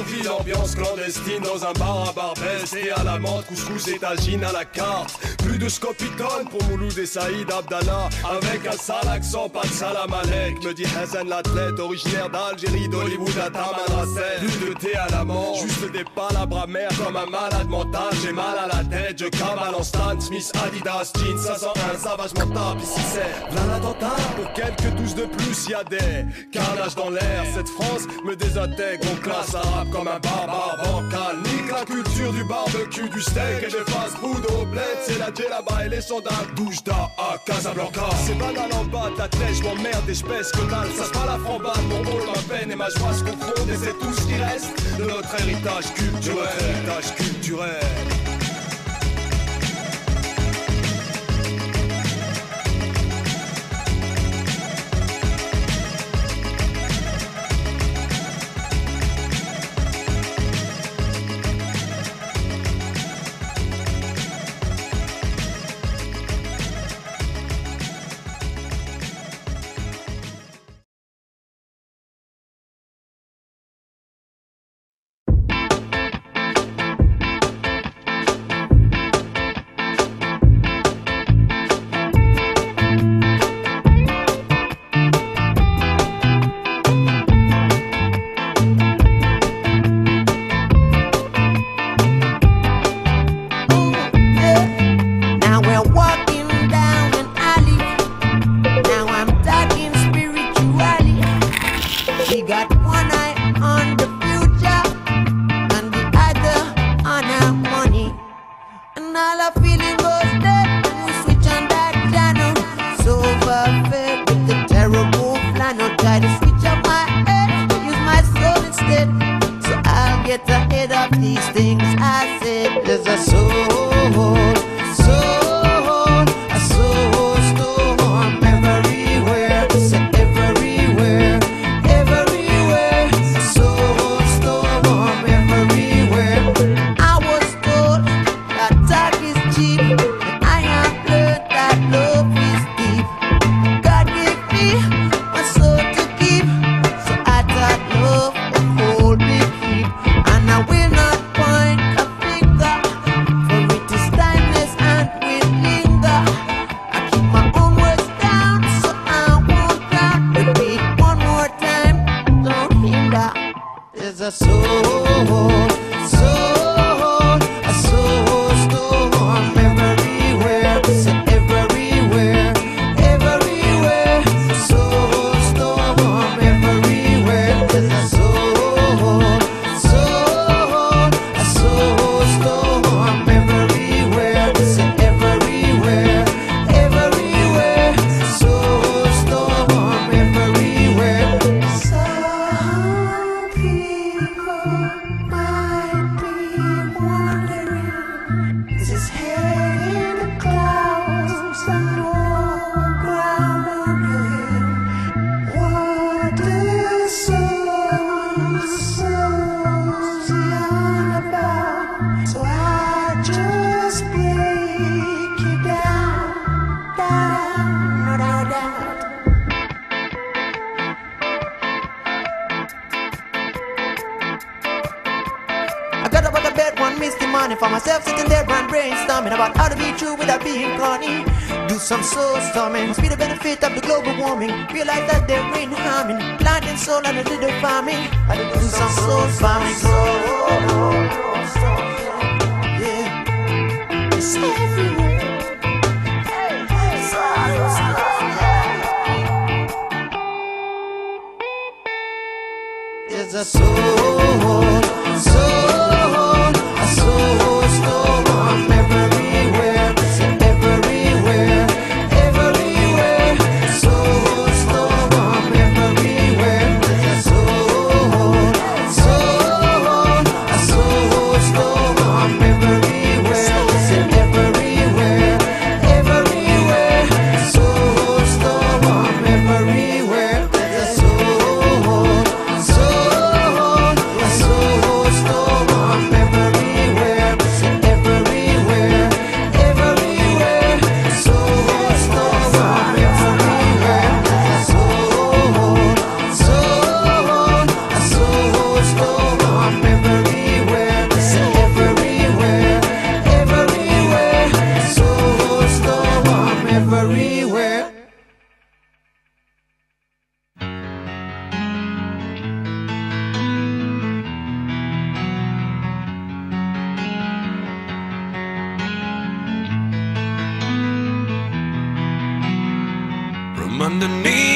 ville, ambiance clandestine dans un bar à Barbès. Et à la menthe, couscous et tagine à la carte. Plus de scopitone pour Mouloud et Saïd Abdallah. Avec un sale accent, pas de salam alek. Me dit Hassan l'athlète, originaire d'Algérie, d'Hollywood à Tamanrasset. Plus de thé à la menthe, juste des palabres amères comme un malade mental. J'ai mal à la tête, je cavale en Stan Smith, Adidas, jeans 501, savage mental. Ici c'est plein d'attentats, pour quelques douze de plus, y'a des carnages dans l'air. Cette France me désintègre, on classe arabe comme un barbare bancal. Nique la culture du barbecue, du steak et des fast-food au bled. C'est la djellaba et les sandales, douche d'A à Casablanca. C'est banal en bas de la tête, j'm'emmerde et j'pèse que dalle. Ça se pas la frambade, mon rôle, ma peine et ma joie se confondent. Et c'est tout ce qui reste de notre héritage culturel. For myself sitting there brainstorming about how to be true without being corny. Do some soul storming, see the benefit of the global warming. Realize that they're rain harming, planting soul and a little farming. I do some soul farming. Yeah, it's everywhere. There's a soul, a soul storm everywhere, everywhere, everywhere. Soul storm everywhere. There's a soul storm everywhere, everywhere, everywhere. Soul storm everywhere. There's a soul underneath